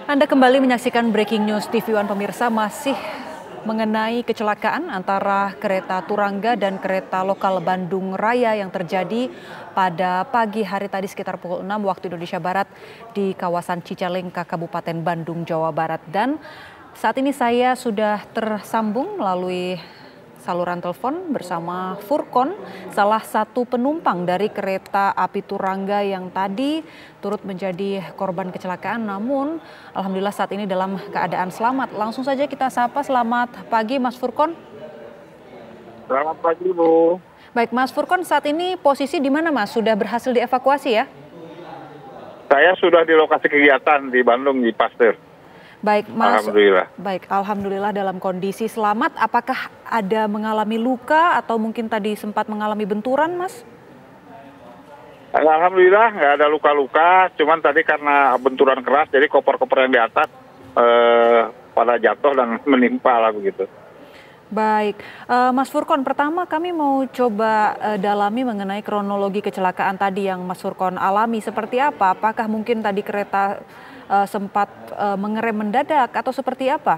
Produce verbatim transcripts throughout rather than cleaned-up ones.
Anda kembali menyaksikan Breaking News T V One pemirsa, masih mengenai kecelakaan antara kereta Turangga dan kereta lokal Bandung Raya yang terjadi pada pagi hari tadi sekitar pukul enam waktu Indonesia Barat di kawasan Cicalengka, Kabupaten Bandung, Jawa Barat. Dan saat ini saya sudah tersambung melalui saluran telepon bersama Furkon, salah satu penumpang dari kereta api Turangga yang tadi turut menjadi korban kecelakaan, namun alhamdulillah saat ini dalam keadaan selamat. Langsung saja kita sapa, selamat pagi Mas Furkon. Selamat pagi Bu. Baik Mas Furkon, saat ini posisi di mana Mas? Sudah berhasil dievakuasi ya? Saya sudah di lokasi kegiatan di Bandung, di Pasteur. Baik Mas, Alhamdulillah. Baik, Alhamdulillah dalam kondisi selamat. Apakah ada mengalami luka atau mungkin tadi sempat mengalami benturan Mas? Alhamdulillah nggak ada luka-luka, cuman tadi karena benturan keras, jadi koper-koper yang di atas eh, pada jatuh dan menimpa lah begitu. Baik, uh, Mas Furkon, pertama kami mau coba uh, dalami mengenai kronologi kecelakaan tadi yang Mas Furkon alami. Seperti apa? Apakah mungkin tadi kereta uh, sempat uh, mengerem mendadak atau seperti apa?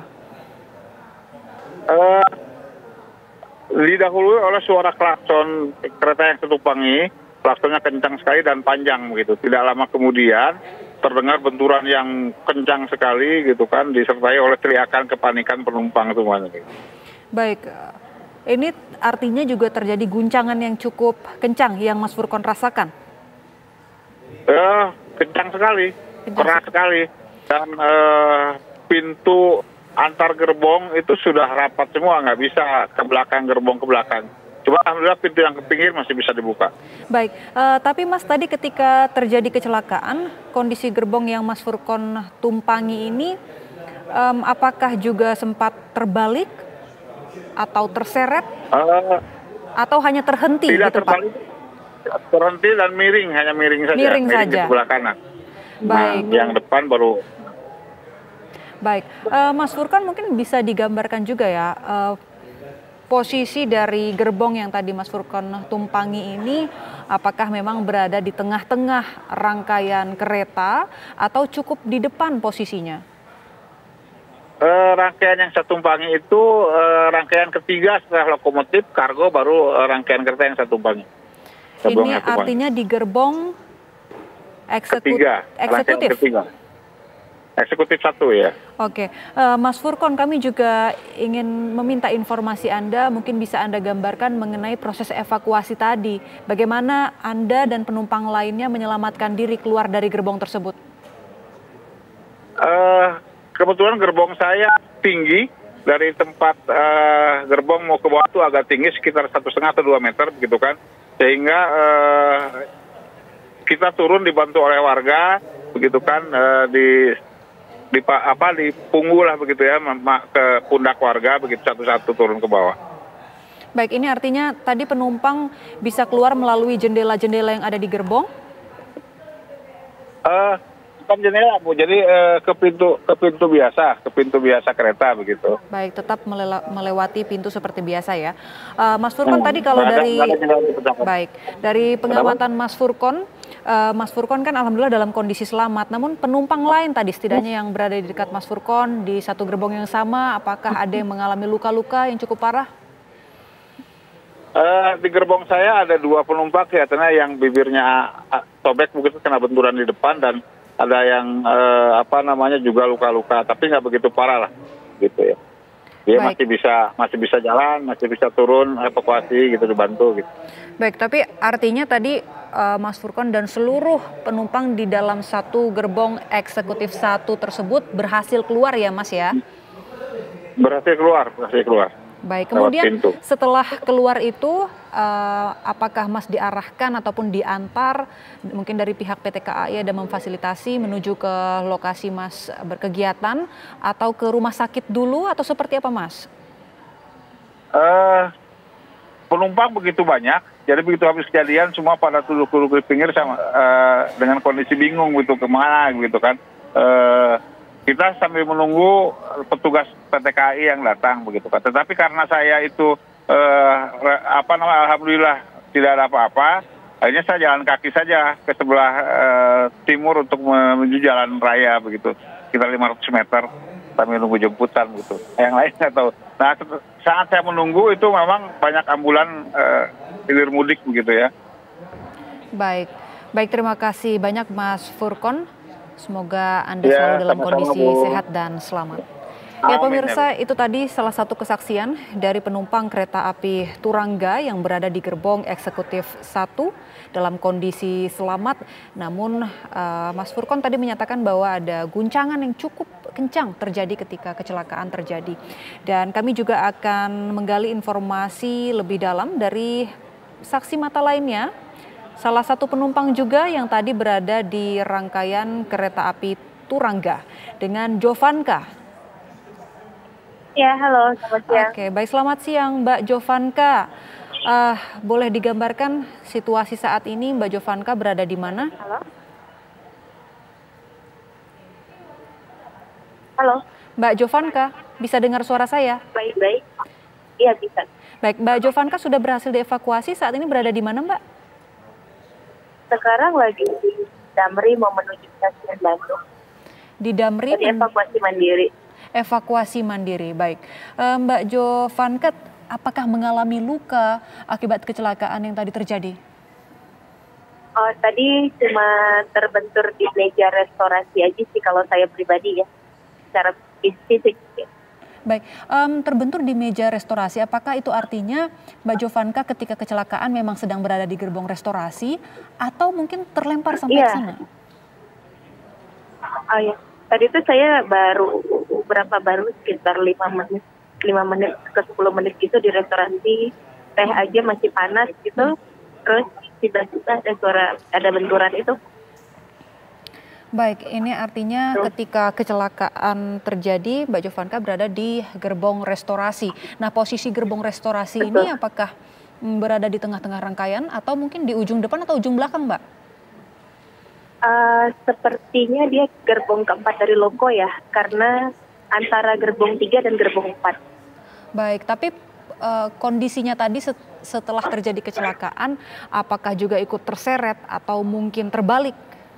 Uh, didahului oleh suara klakson kereta yang ketumpangi, klaksonnya kencang sekali dan panjang begitu. Tidak lama kemudian terdengar benturan yang kencang sekali gitu kan, disertai oleh teriakan kepanikan penumpang semuanya. Gitu. Baik, ini artinya juga terjadi guncangan yang cukup kencang yang Mas Furkon rasakan? Eh, kencang sekali, kencang keras sekali, dan eh, pintu antar gerbong itu sudah rapat semua, nggak bisa ke belakang, gerbong ke belakang. Coba alhamdulillah pintu yang ke pinggir masih bisa dibuka. Baik, uh, tapi Mas tadi ketika terjadi kecelakaan, kondisi gerbong yang Mas Furkon tumpangi ini, um, apakah juga sempat terbalik? Atau terseret uh, atau hanya terhenti tidak gitu terbalik, Pak? Terhenti dan miring, hanya miring saja, miring, miring saja. Di sebelah kanan. Baik. Nah, yang depan baru. Baik, uh, Mas Furkon mungkin bisa digambarkan juga ya uh, posisi dari gerbong yang tadi Mas Furkon tumpangi ini, apakah memang berada di tengah-tengah rangkaian kereta atau cukup di depan posisinya? Uh, rangkaian yang saya tumpangi itu uh, rangkaian ketiga setelah lokomotif, kargo, baru uh, rangkaian kereta yang saya tumpangi. Gerbong Ini artinya tumpangi. Di gerbong eksekut ketiga, eksekutif? Ketiga. Eksekutif satu ya. Oke, uh, Mas Furkon, kami juga ingin meminta informasi Anda, mungkin bisa Anda gambarkan mengenai proses evakuasi tadi. Bagaimana Anda dan penumpang lainnya menyelamatkan diri keluar dari gerbong tersebut? Uh, Kebetulan gerbong saya tinggi, dari tempat uh, gerbong mau ke bawah itu agak tinggi, sekitar satu setengah atau dua meter begitu kan, sehingga uh, kita turun dibantu oleh warga begitu kan, uh, di di apa di punggu lah begitu ya, ke pundak warga begitu, satu-satu turun ke bawah. Baik, ini artinya tadi penumpang bisa keluar melalui jendela-jendela yang ada di gerbong? Uh, Bukan jendela Bu, jadi uh, ke pintu ke pintu biasa, ke pintu biasa kereta begitu. Baik, tetap melewati pintu seperti biasa ya. Uh, Mas Furkon, hmm, tadi kalau ada, dari baik dari pengamatan Mas Furkon, uh, Mas Furkon kan alhamdulillah dalam kondisi selamat. Namun penumpang lain tadi setidaknya yang berada di dekat Mas Furkon di satu gerbong yang sama, apakah ada yang mengalami luka-luka yang cukup parah? Uh, di gerbong saya ada dua penumpang kelihatannya yang bibirnya sobek begitu kena benturan di depan, dan ada yang eh, apa namanya juga luka-luka, tapi nggak begitu parah lah, gitu ya. Dia Baik. masih bisa masih bisa jalan, masih bisa turun, evakuasi gitu, dibantu gitu. Baik, tapi artinya tadi uh, Mas Furkon dan seluruh penumpang di dalam satu gerbong eksekutif satu tersebut berhasil keluar ya Mas ya? Berhasil keluar, berhasil keluar. Baik, kemudian setelah keluar itu, uh, apakah Mas diarahkan ataupun diantar mungkin dari pihak P T K A I ada memfasilitasi menuju ke lokasi Mas berkegiatan atau ke rumah sakit dulu atau seperti apa Mas? Uh, penumpang begitu banyak, jadi begitu habis kejadian semua pada duduk-duduk di pinggir sama uh, dengan kondisi bingung gitu kemana gitu kan. Uh, Kita sambil menunggu petugas P T K A I yang datang begitu kan. Tetapi karena saya itu eh, apa namanya, alhamdulillah tidak ada apa-apa, akhirnya saya jalan kaki saja ke sebelah eh, timur untuk menuju jalan raya begitu. sekitar lima ratus meter sambil nunggu jemputan gitu. Yang lain nggak tahu. Nah, saat saya menunggu itu memang banyak ambulan uh, hilir mudik begitu ya. Baik, baik terima kasih banyak Mas Furkon. Semoga Anda Ya, selalu dalam sama-sama, kondisi Bu. sehat dan selamat. Ya pemirsa, itu tadi salah satu kesaksian dari penumpang kereta api Turangga yang berada di gerbong eksekutif satu dalam kondisi selamat. Namun uh, Mas Furkon tadi menyatakan bahwa ada guncangan yang cukup kencang terjadi ketika kecelakaan terjadi. Dan kami juga akan menggali informasi lebih dalam dari saksi mata lainnya. Salah satu penumpang juga yang tadi berada di rangkaian kereta api Turangga dengan Jovanka. Ya, halo, selamat siang. Oke, baik selamat siang Mbak Jovanka. Uh, boleh digambarkan situasi saat ini Mbak Jovanka berada di mana? Halo. Halo. Mbak Jovanka, bisa dengar suara saya? Baik-baik. Iya, bisa. Baik, Mbak Jovanka sudah berhasil dievakuasi, saat ini berada di mana Mbak? Sekarang lagi di Damri mau menuju stasiun Bandung. Di Damri? Jadi evakuasi mandiri. Evakuasi mandiri, baik. Uh, Mbak Jovanka, apakah mengalami luka akibat kecelakaan yang tadi terjadi? Oh, tadi cuma terbentur di meja restorasi aja sih kalau saya pribadi ya, secara fisik. Baik, um, terbentur di meja restorasi, apakah itu artinya Mbak Jovanka ketika kecelakaan memang sedang berada di gerbong restorasi atau mungkin terlempar sampai Iya. ke sana? Oh ya, tadi itu saya baru berapa baru sekitar lima menit, lima menit ke sepuluh menit gitu di restorasi, teh aja masih panas gitu, terus tiba-tiba ada suara, ada benturan itu. Baik, ini artinya ketika kecelakaan terjadi, Mbak Jovanka berada di gerbong restorasi. Nah, posisi gerbong restorasi Betul. ini apakah mm, berada di tengah-tengah rangkaian atau mungkin di ujung depan atau ujung belakang, Mbak? Uh, sepertinya dia gerbong keempat dari logo ya, karena antara gerbong tiga dan gerbong empat. Baik, tapi uh, kondisinya tadi set, setelah terjadi kecelakaan, apakah juga ikut terseret atau mungkin terbalik?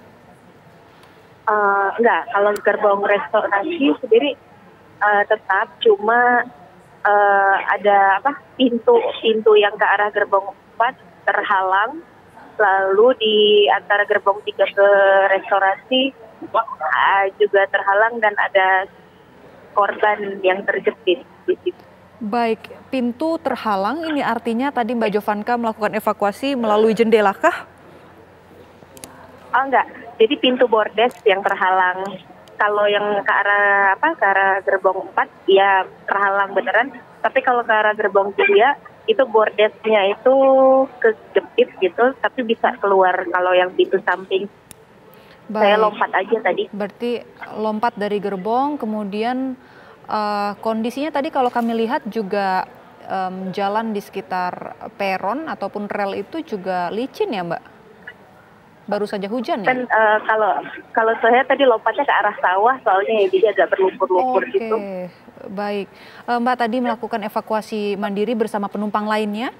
Uh, enggak, kalau gerbong restorasi sendiri uh, tetap, cuma uh, ada apa pintu pintu yang ke arah gerbong empat terhalang, lalu di antara gerbong tiga ke restorasi uh, juga terhalang dan ada korban yang terjepit di situ. Baik, pintu terhalang ini artinya tadi Mbak Jovanka melakukan evakuasi melalui jendela kah? Oh enggak, jadi pintu bordes yang terhalang. Kalau yang ke arah apa ke arah gerbong empat ya terhalang beneran, tapi kalau ke arah gerbong tiga itu bordesnya itu kejepit gitu, tapi bisa keluar kalau yang pintu samping. Baik. Saya lompat aja tadi. Berarti lompat dari gerbong, kemudian uh, kondisinya tadi kalau kami lihat juga um, jalan di sekitar peron ataupun rel itu juga licin ya Mbak? Baru saja hujan ya? Kan uh, kalau kalau saya tadi lompatnya ke arah sawah soalnya ya, jadi agak berlumpur-lumpur Oke, gitu. baik. Uh, Mbak tadi melakukan evakuasi mandiri bersama penumpang lainnya?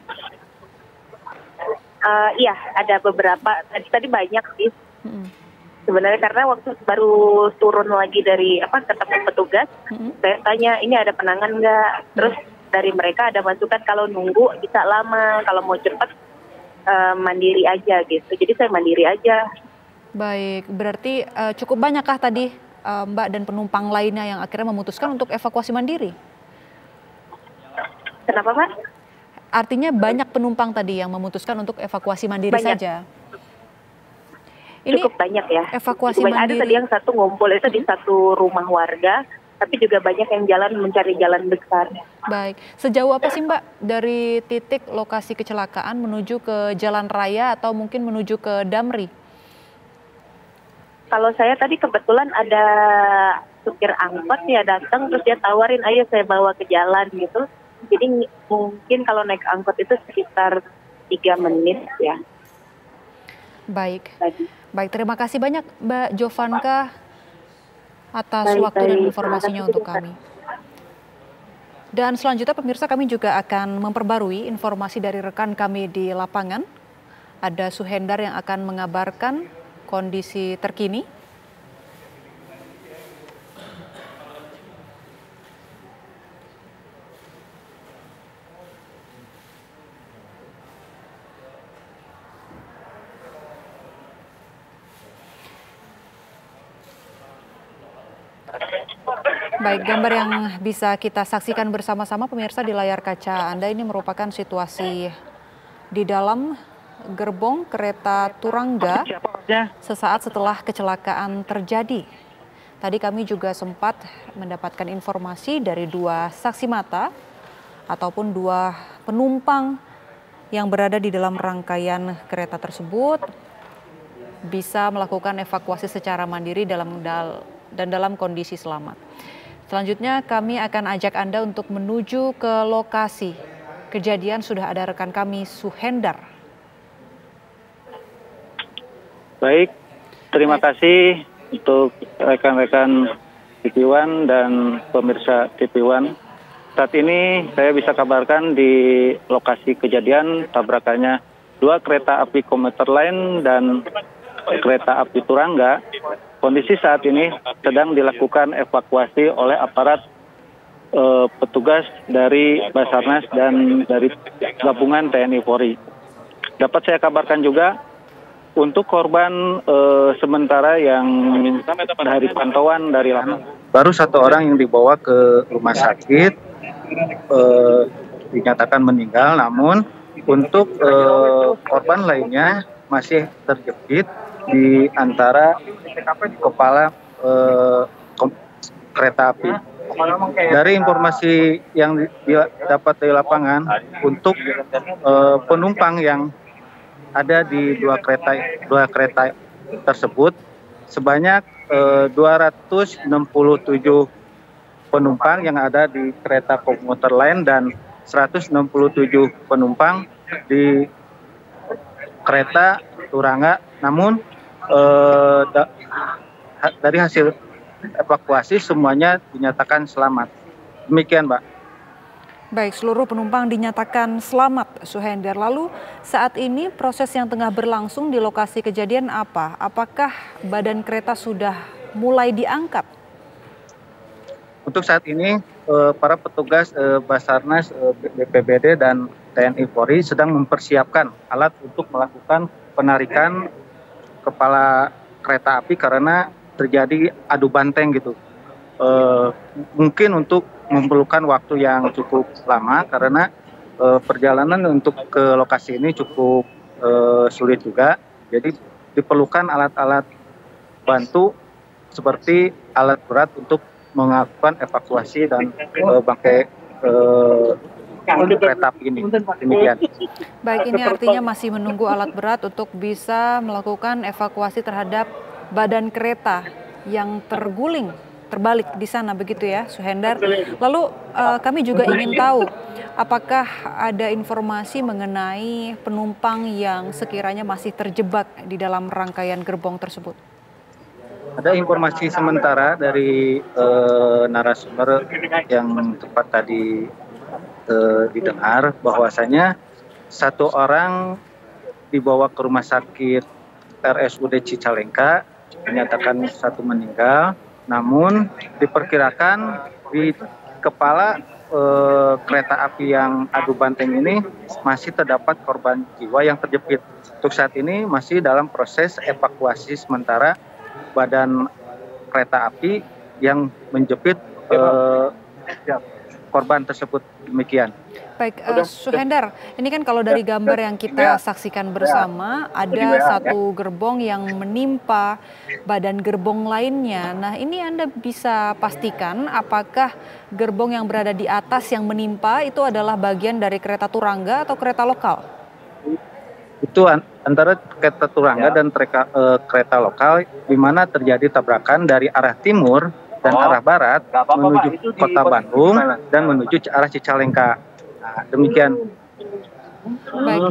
Uh, iya, ada beberapa. Tadi tadi banyak sih. Hmm. Sebenarnya karena waktu baru turun lagi dari apa ketemu petugas, Hmm. saya tanya ini ada penangan nggak? Terus dari mereka ada masukan kalau nunggu bisa lama, kalau mau cepat uh, mandiri aja gitu. Jadi saya mandiri aja. Baik, berarti uh, cukup banyakkah tadi uh, Mbak dan penumpang lainnya yang akhirnya memutuskan untuk evakuasi mandiri? Kenapa Mas? Artinya banyak penumpang tadi yang memutuskan untuk evakuasi mandiri Banyak. saja. Ini Cukup banyak ya. evakuasi Cukup banyak. Ada mandiri. tadi yang satu ngumpul itu di satu rumah warga, tapi juga banyak yang jalan mencari jalan besar. Baik, sejauh apa sih Mbak dari titik lokasi kecelakaan menuju ke jalan raya atau mungkin menuju ke Damri? Kalau saya tadi kebetulan ada supir angkot ya datang terus dia tawarin ayo saya bawa ke jalan gitu. Jadi mungkin kalau naik angkot itu sekitar tiga menit ya. Baik, Tadi. baik terima kasih banyak Mbak Jovanka atas Baik, waktu dan baik. informasinya Terima kasih, untuk kami. Dan selanjutnya pemirsa kami juga akan memperbarui informasi dari rekan kami di lapangan. Ada Suhendar yang akan mengabarkan kondisi terkini. Baik, gambar yang bisa kita saksikan bersama-sama pemirsa di layar kaca Anda ini merupakan situasi di dalam gerbong kereta Turangga sesaat setelah kecelakaan terjadi. Tadi kami juga sempat mendapatkan informasi dari dua saksi mata ataupun dua penumpang yang berada di dalam rangkaian kereta tersebut bisa melakukan evakuasi secara mandiri dalam dan dalam kondisi selamat. Selanjutnya kami akan ajak Anda untuk menuju ke lokasi kejadian. Sudah ada rekan kami Suhendar. Baik, terima Baik. kasih untuk rekan-rekan T V One dan pemirsa T V One. Saat ini saya bisa kabarkan di lokasi kejadian tabrakannya dua kereta api komuter lain dan kereta api Turangga. Kondisi saat ini sedang dilakukan evakuasi oleh aparat eh, petugas dari Basarnas dan dari gabungan T N I Polri. Dapat saya kabarkan juga untuk korban eh, sementara yang dari pantauan dari lama baru satu orang yang dibawa ke rumah sakit eh, dinyatakan meninggal, namun untuk eh, korban lainnya masih terjepit di antara kepala eh, kereta api. Dari informasi yang dapat dari lapangan, untuk eh, penumpang yang ada di dua kereta dua kereta tersebut sebanyak eh, dua ratus enam puluh tujuh penumpang yang ada di kereta komuter lain dan seratus enam puluh tujuh penumpang di kereta Turangga. Namun eh, da, ha, dari hasil evakuasi semuanya dinyatakan selamat. Demikian, Mbak. Baik, seluruh penumpang dinyatakan selamat, Suhendar. Lalu saat ini proses yang tengah berlangsung di lokasi kejadian apa? Apakah badan kereta sudah mulai diangkat? Untuk saat ini eh, para petugas eh, Basarnas, eh, B P B D dan T N I Polri sedang mempersiapkan alat untuk melakukan penarikan kepala kereta api karena terjadi adu banteng gitu. E, mungkin untuk memerlukan waktu yang cukup lama karena e, perjalanan untuk ke lokasi ini cukup e, sulit juga. Jadi diperlukan alat-alat bantu seperti alat berat untuk melakukan evakuasi dan e, bangkai e, kereta api ini. Demikian. Baik, ini artinya masih menunggu alat berat untuk bisa melakukan evakuasi terhadap badan kereta yang terguling, terbalik di sana, begitu ya, Suhendar. Lalu uh, kami juga ingin tahu, apakah ada informasi mengenai penumpang yang sekiranya masih terjebak di dalam rangkaian gerbong tersebut? Ada informasi sementara dari uh, narasumber yang tepat tadi uh, didengar bahwasanya satu orang dibawa ke rumah sakit R S U D Cicalengka, dinyatakan satu meninggal, namun diperkirakan di kepala eh, kereta api yang adu banteng ini masih terdapat korban jiwa yang terjepit. Untuk saat ini masih dalam proses evakuasi sementara badan kereta api yang menjepit eh, korban tersebut. Demikian. Baik, uh, Suhendar, ini kan kalau dari gambar yang kita saksikan bersama, ada satu gerbong yang menimpa badan gerbong lainnya. Nah, ini Anda bisa pastikan apakah gerbong yang berada di atas yang menimpa itu adalah bagian dari kereta Turangga atau kereta lokal? Itu antara kereta Turangga dan treka, uh, kereta lokal, di mana terjadi tabrakan dari arah timur dan arah barat menuju kota Bandung dan menuju arah Cicalengka. Nah, demikian. Baik.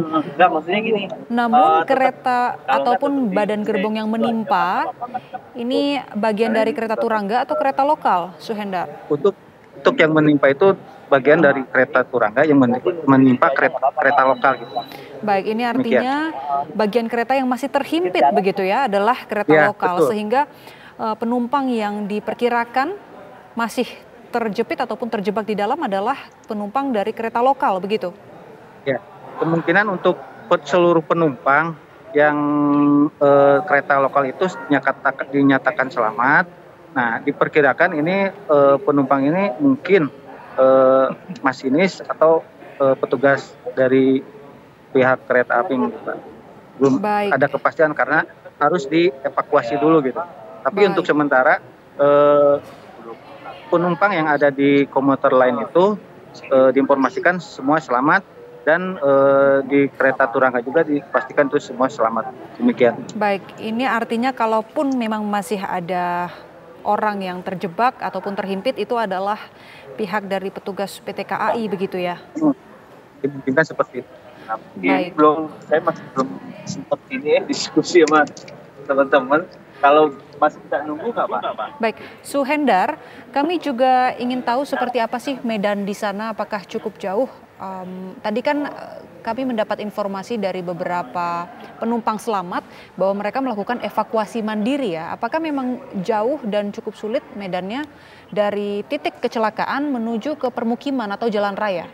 Namun kereta ataupun badan gerbong yang menimpa ini bagian dari kereta Turangga atau kereta lokal, Suhendar? Untuk untuk yang menimpa itu bagian dari kereta Turangga, yang menimpa kereta, kereta lokal gitu. Baik, ini artinya demikian. Bagian kereta yang masih terhimpit begitu ya adalah kereta ya, lokal, betul. Sehingga uh, penumpang yang diperkirakan masih terjepit ataupun terjebak di dalam adalah penumpang dari kereta lokal, begitu? Ya, kemungkinan untuk seluruh penumpang yang eh, kereta lokal itu dinyatakan, dinyatakan selamat, Nah, diperkirakan ini eh, penumpang ini mungkin eh, masinis atau eh, petugas dari pihak kereta api, Pak. Belum Baik. ada kepastian karena harus dievakuasi dulu gitu. Tapi Baik. untuk sementara eh, penumpang yang ada di komuter lain itu eh, diinformasikan semua selamat dan eh, di kereta Turangga juga dipastikan itu semua selamat. Demikian. Baik, ini artinya kalaupun memang masih ada orang yang terjebak ataupun terhimpit itu adalah pihak dari petugas P T K A I begitu ya? Dimungkinkan seperti itu. Baik. Belum, saya masih belum sempat ini ya diskusi sama teman-teman. Kalau masih kita nunggu nggak Pak? Baik, Suhendar, kami juga ingin tahu seperti apa sih medan di sana, apakah cukup jauh? Um, tadi kan uh, kami mendapat informasi dari beberapa penumpang selamat bahwa mereka melakukan evakuasi mandiri ya. Apakah memang jauh dan cukup sulit medannya dari titik kecelakaan menuju ke permukiman atau jalan raya?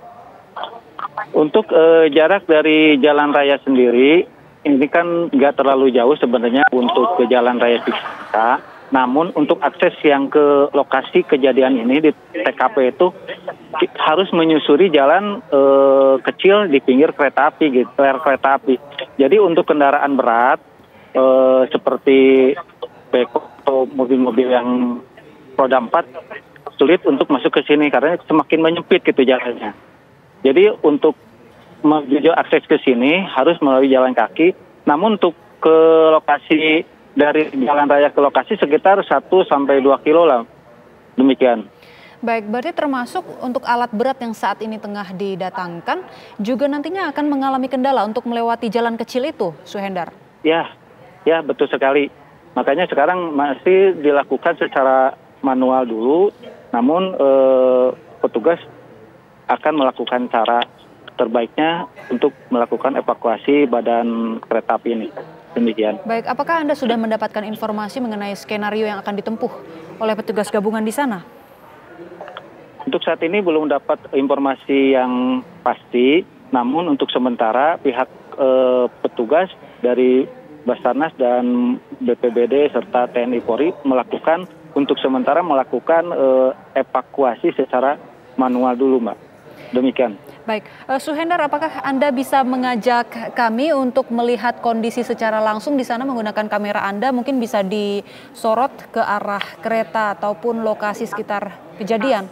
Untuk eh, jarak dari jalan raya sendiri, ini kan nggak terlalu jauh sebenarnya untuk ke jalan raya kita. Namun untuk akses yang ke lokasi kejadian ini di T K P itu harus menyusuri jalan eh, kecil di pinggir kereta api, gitu, rel kereta api. Jadi untuk kendaraan berat eh, seperti beko atau mobil-mobil yang roda empat sulit untuk masuk ke sini karena semakin menyempit gitu jalannya. Jadi untuk menuju akses ke sini harus melalui jalan kaki. Namun untuk ke lokasi dari jalan raya ke lokasi sekitar satu sampai dua kilo lah. Demikian. Baik, berarti termasuk untuk alat berat yang saat ini tengah didatangkan juga nantinya akan mengalami kendala untuk melewati jalan kecil itu, Suhendar? Ya, ya betul sekali. Makanya sekarang masih dilakukan secara manual dulu. Namun eh, petugas akan melakukan cara terbaiknya untuk melakukan evakuasi badan kereta api ini. Demikian. Baik, apakah Anda sudah mendapatkan informasi mengenai skenario yang akan ditempuh oleh petugas gabungan di sana? Untuk saat ini belum dapat informasi yang pasti, namun untuk sementara pihak eh, petugas dari Basarnas dan B P B D serta T N I Polri melakukan untuk sementara melakukan eh, evakuasi secara manual dulu, Mbak. Demikian. Baik, uh, Suhendar, apakah Anda bisa mengajak kami untuk melihat kondisi secara langsung di sana menggunakan kamera Anda? Mungkin bisa disorot ke arah kereta ataupun lokasi sekitar kejadian.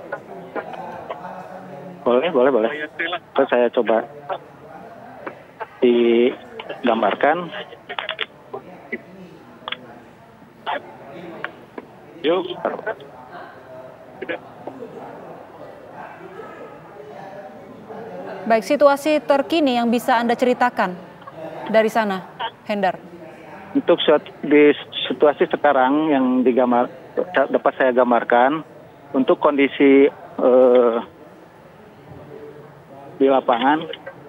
Boleh, boleh, boleh. Terus saya coba digambarkan. Yuk. Baik, situasi terkini yang bisa Anda ceritakan dari sana, Hendar. Untuk di situasi sekarang yang digambar, dapat saya gambarkan, untuk kondisi eh, di lapangan,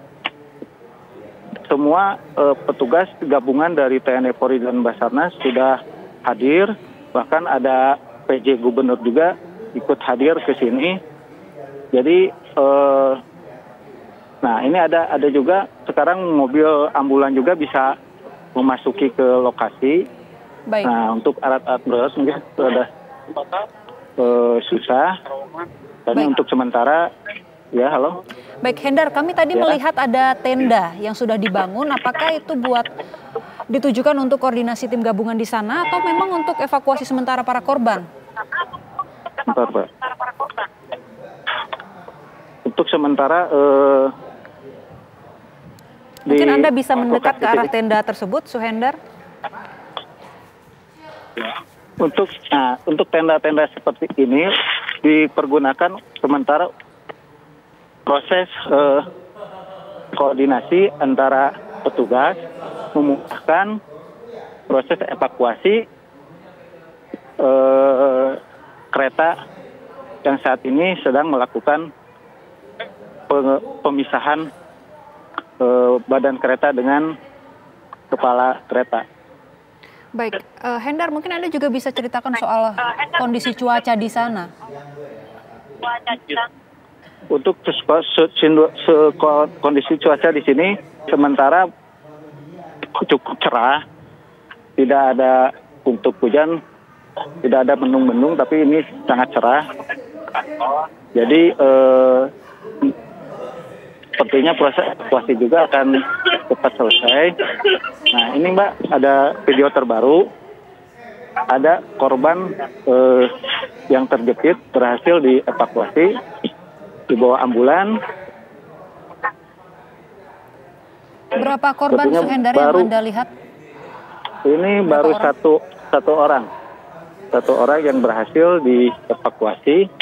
semua eh, petugas gabungan dari T N I Polri dan Basarnas sudah hadir, bahkan ada P J Gubernur juga ikut hadir ke sini. Jadi eh, nah, ini ada ada juga sekarang mobil ambulan juga bisa memasuki ke lokasi. Baik. Nah, untuk alat-alat berat mungkin sudah uh, susah. Dan untuk sementara, ya halo. Baik, Hendar, kami tadi ya. melihat ada tenda yang sudah dibangun. Apakah itu buat ditujukan untuk koordinasi tim gabungan di sana atau memang untuk evakuasi sementara para korban? Bentar, Pak. Untuk sementara eh, mungkin di Anda bisa mendekat ke arah tenda tersebut, Suhendar? Untuk nah, untuk tenda-tenda seperti ini dipergunakan sementara proses eh, koordinasi antara petugas memudahkan proses evakuasi eh, kereta yang saat ini sedang melakukan pemisahan eh, badan kereta dengan kepala kereta. Baik, uh, Hendar, mungkin Anda juga bisa ceritakan soal kondisi cuaca di sana. Untuk kondisi cuaca di sini sementara cukup cerah, tidak ada untuk hujan tidak ada mendung-mendung, tapi ini sangat cerah. Jadi eh, sepertinya proses evakuasi juga akan cepat selesai. Nah ini Mbak, ada video terbaru, ada korban eh, yang terjepit berhasil dievakuasi, dibawa ambulan. Berapa korban Sepertinya Suhendar baru, yang Anda lihat? Ini Berapa baru orang? satu satu orang, satu orang yang berhasil dievakuasi.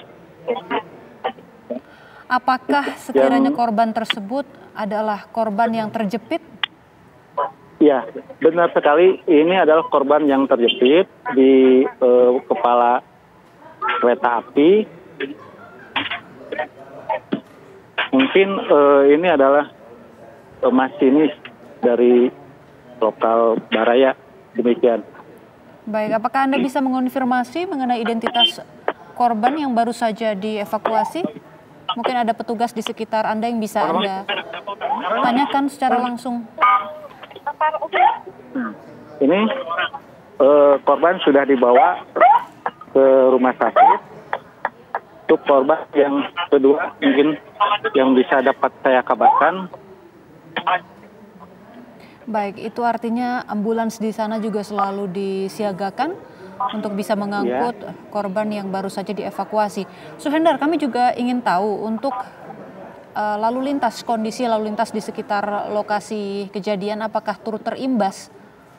Apakah sekiranya Yang- korban tersebut adalah korban yang terjepit? Ya, benar sekali. Ini adalah korban yang terjepit di eh, kepala kereta api. Mungkin eh, ini adalah eh, masinis dari lokal Baraya. Demikian. Baik, apakah Anda bisa mengonfirmasi mengenai identitas korban yang baru saja dievakuasi? Mungkin ada petugas di sekitar Anda yang bisa Anda tanyakan secara langsung. Ini eh, korban sudah dibawa ke rumah sakit. Untuk korban yang kedua mungkin yang bisa dapat saya kabarkan. Baik, itu artinya ambulans di sana juga selalu disiagakan untuk bisa mengangkut Ya. korban yang baru saja dievakuasi. Suhendar, kami juga ingin tahu untuk uh, lalu lintas, kondisi lalu lintas di sekitar lokasi kejadian apakah turut terimbas?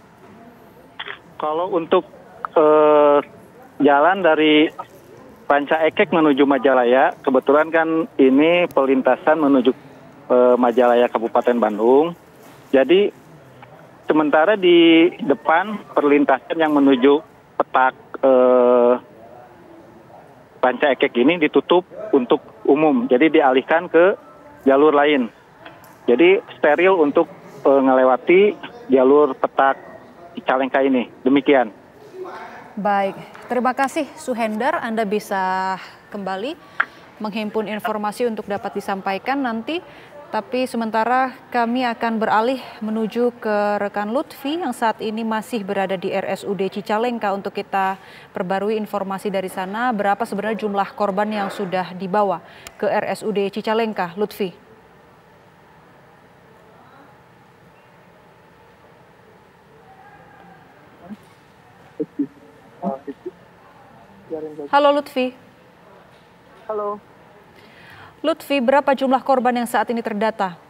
Kalau untuk eh, jalan dari Ranca Ekek menuju Majalaya, kebetulan kan ini pelintasan menuju eh, Majalaya Kabupaten Bandung. Jadi sementara di depan perlintasan yang menuju petak eh, Ranca Ekek ini ditutup untuk umum, jadi dialihkan ke jalur lain. Jadi steril untuk eh, melewati jalur petak Cicalengka ini. Demikian. Baik, terima kasih Suhendar. Anda bisa kembali menghimpun informasi untuk dapat disampaikan nanti. Tapi sementara kami akan beralih menuju ke rekan Lutfi yang saat ini masih berada di R S U D Cicalengka untuk kita perbarui informasi dari sana. Berapa sebenarnya jumlah korban yang sudah dibawa ke R S U D Cicalengka, Lutfi? Halo Lutfi. Halo. Lutfi, berapa jumlah korban yang saat ini terdata?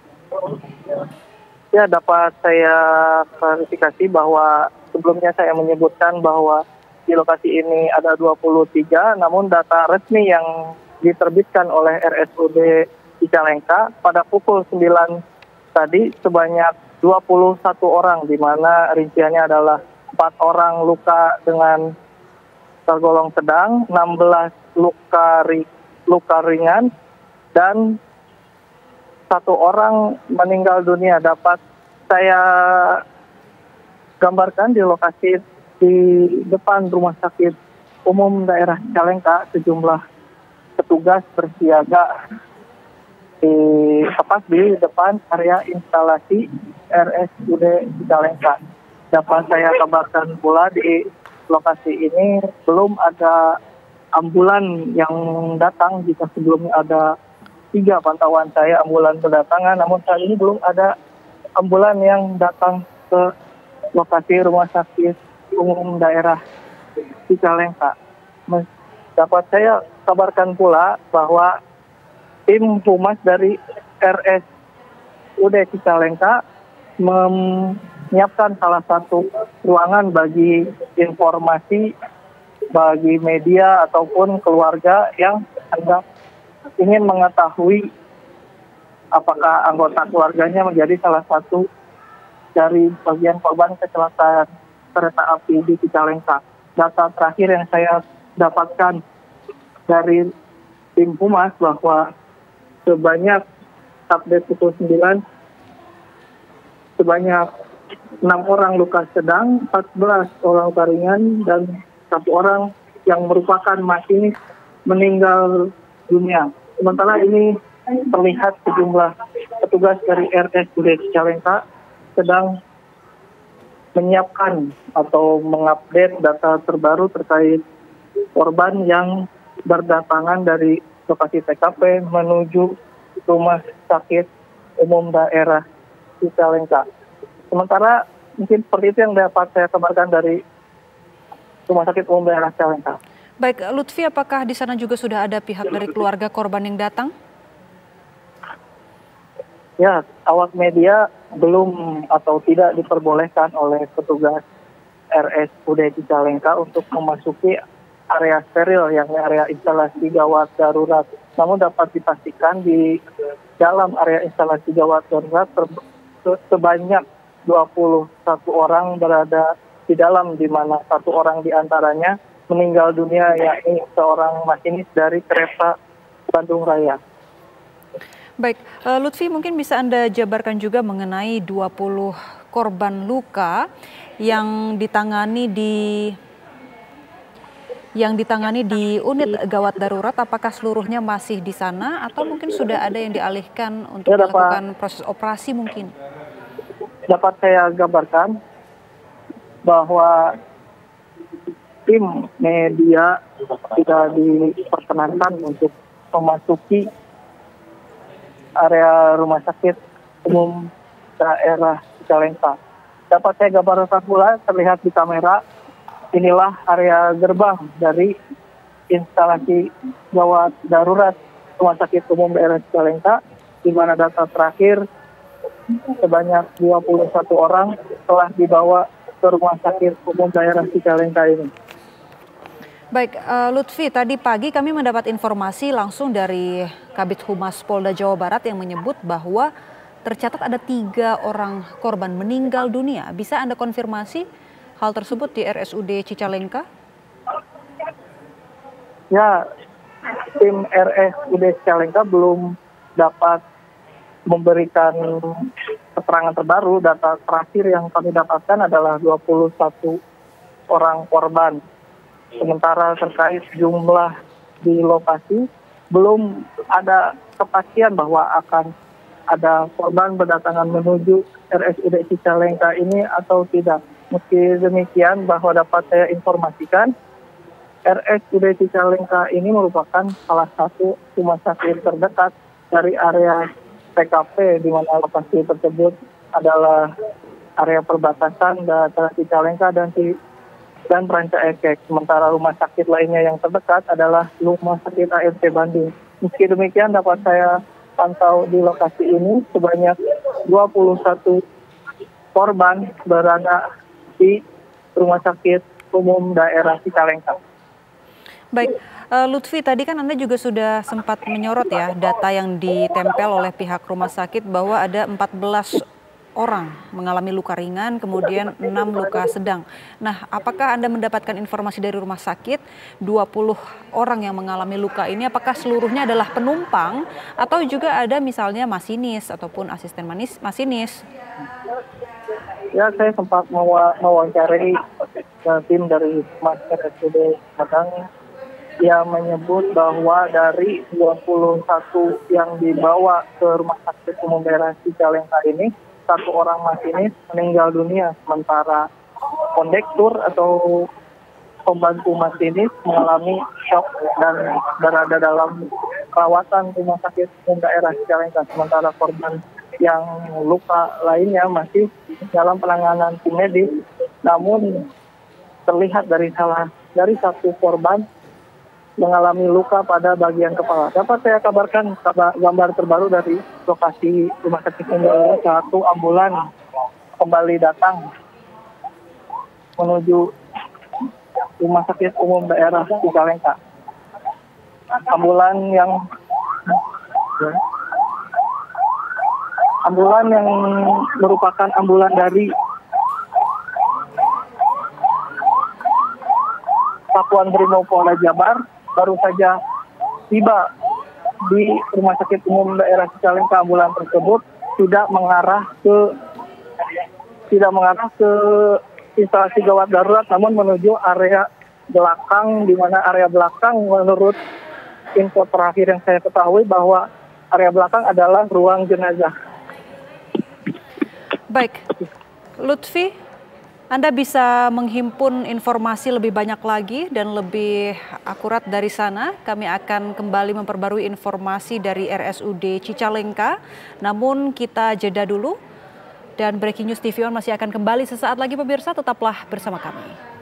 Ya, dapat saya klarifikasi bahwa sebelumnya saya menyebutkan bahwa di lokasi ini ada dua puluh tiga, namun data resmi yang diterbitkan oleh R S U D Cicalengka pada pukul sembilan tadi sebanyak dua puluh satu orang, di mana rinciannya adalah empat orang luka dengan tergolong sedang, enam belas luka ri luka ringan, dan satu orang meninggal dunia. Dapat saya gambarkan di lokasi di depan Rumah Sakit Umum Daerah Cicalengka, sejumlah petugas bersiaga di tepat di depan area instalasi R S U D Cicalengka. Dapat saya kabarkan pula di lokasi ini belum ada ambulan yang datang. Jika sebelumnya ada tiga pantauan saya ambulan berdatangan, namun saat ini belum ada ambulan yang datang ke lokasi Rumah Sakit Umum Daerah Cicalengka. Dapat saya kabarkan pula bahwa tim humas dari R S U D Cicalengka menyiapkan salah satu ruangan bagi informasi bagi media ataupun keluarga yang hendak ingin mengetahui apakah anggota keluarganya menjadi salah satu dari bagian korban kecelakaan kereta api di Cicalengka. Data terakhir yang saya dapatkan dari tim humas bahwa sebanyak update pukul sembilan sebanyak enam orang luka sedang, empat belas orang luka ringan, dan satu orang yang merupakan masinis meninggal dunia. Sementara ini terlihat sejumlah petugas dari R S U D Cicalengka sedang menyiapkan atau mengupdate data terbaru terkait korban yang berdatangan dari lokasi T K P menuju Rumah Sakit Umum Daerah Cicalengka. Sementara mungkin seperti itu yang dapat saya kabarkan dari Rumah Sakit Umum Daerah Cicalengka. Baik, Lutfi, apakah di sana juga sudah ada pihak dari keluarga korban yang datang? Ya, awak media belum atau tidak diperbolehkan oleh petugas R S U D Cicalengka untuk memasuki area steril, yang area instalasi gawat darurat. Namun dapat dipastikan di dalam area instalasi gawat darurat sebanyak dua puluh satu orang berada di dalam, di mana satu orang diantaranya meninggal dunia, yakni seorang masinis dari kereta Bandung Raya. Baik, Lutfi, mungkin bisa Anda jabarkan juga mengenai dua puluh korban luka yang ditangani di yang ditangani di unit gawat darurat. Apakah seluruhnya masih di sana atau mungkin sudah ada yang dialihkan untuk ya, melakukan proses operasi mungkin? Dapat saya gambarkan bahwa tim media sudah diperkenankan untuk memasuki area Rumah Sakit Umum Daerah Cicalengka. Dapat saya gambarkan pula, terlihat di kamera, inilah area gerbang dari instalasi gawat darurat Rumah Sakit Umum Daerah Cicalengka, di mana data terakhir sebanyak dua puluh satu orang telah dibawa ke Rumah Sakit Umum Daerah Cicalengka ini. Baik, uh, Lutfi, tadi pagi kami mendapat informasi langsung dari Kabid Humas Polda Jawa Barat yang menyebut bahwa tercatat ada tiga orang korban meninggal dunia. Bisa Anda konfirmasi hal tersebut di R S U D Cicalengka? Ya, tim R S U D Cicalengka belum dapat memberikan keterangan terbaru. Data terakhir yang kami dapatkan adalah dua puluh satu orang korban. Sementara terkait jumlah di lokasi, belum ada kepastian bahwa akan ada korban berdatangan menuju R S U D Cicalengka ini atau tidak. Meski demikian, bahwa dapat saya informasikan, R S U D Cicalengka ini merupakan salah satu rumah sakit terdekat dari area T K P, di mana lokasi tersebut adalah area perbatasan antara Cicalengka dan dan Ranca Ekek. Sementara rumah sakit lainnya yang terdekat adalah Rumah Sakit A R C Bandung. Meski demikian, dapat saya pantau di lokasi ini sebanyak dua puluh satu korban berada di Rumah Sakit Umum Daerah Cicalengka. Baik, uh, Lutfi, tadi kan Anda juga sudah sempat menyorot ya data yang ditempel oleh pihak rumah sakit bahwa ada empat belas orang mengalami luka ringan, kemudian enam luka sedang. Nah, apakah Anda mendapatkan informasi dari rumah sakit dua puluh orang yang mengalami luka ini, apakah seluruhnya adalah penumpang atau juga ada misalnya masinis ataupun asisten manis, masinis? Ya, saya sempat mewawancarai tim dari Mas R S U D Padang yang menyebut bahwa dari dua puluh satu yang dibawa ke Rumah Sakit Umum Daerah Cicalengka ini, satu orang masinis meninggal dunia, sementara kondektur atau pembantu masinis mengalami shock dan berada dalam perawatan Rumah Sakit Umum Daerah Cicalengka. Sementara korban yang luka lainnya masih dalam penanganan tim medis, namun terlihat dari salah dari satu korban mengalami luka pada bagian kepala. Dapat saya kabarkan gambar terbaru dari lokasi Rumah Sakit Umum Daerah, satu ambulan kembali datang menuju Rumah Sakit Umum Daerah Cicalengka. Ambulan yang ambulan yang merupakan ambulan dari Satuan Brimob Polda Jabar baru saja tiba di Rumah Sakit Umum Daerah Cicalengka. Ambulan tersebut sudah mengarah ke tidak mengarah ke instalasi gawat darurat, namun menuju area belakang, di mana area belakang menurut info terakhir yang saya ketahui bahwa area belakang adalah ruang jenazah. Baik, Lutfi, Anda bisa menghimpun informasi lebih banyak lagi dan lebih akurat dari sana. Kami akan kembali memperbarui informasi dari R S U D Cicalengka. Namun kita jeda dulu dan Breaking News T V One masih akan kembali sesaat lagi pemirsa, tetaplah bersama kami.